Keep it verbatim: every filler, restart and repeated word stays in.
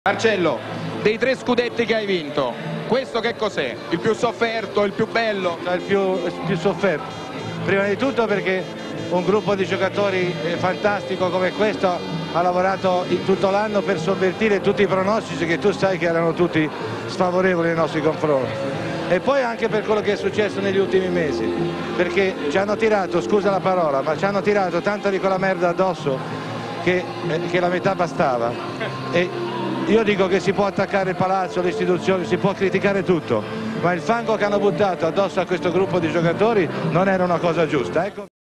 Marcello, dei tre scudetti che hai vinto, questo che cos'è? Il più sofferto, il più bello? Il più, il più sofferto. Prima di tutto perché un gruppo di giocatori fantastico come questo ha lavorato in tutto l'anno per sovvertire tutti i pronostici che tu sai che erano tutti sfavorevoli nei nostri confronti. E poi anche per quello che è successo negli ultimi mesi, perché ci hanno tirato, scusa la parola, ma ci hanno tirato tanta di quella merda addosso che, eh, che la metà bastava. E io dico che si può attaccare il palazzo, le istituzioni, si può criticare tutto, ma il fango che hanno buttato addosso a questo gruppo di giocatori non era una cosa giusta. Ecco.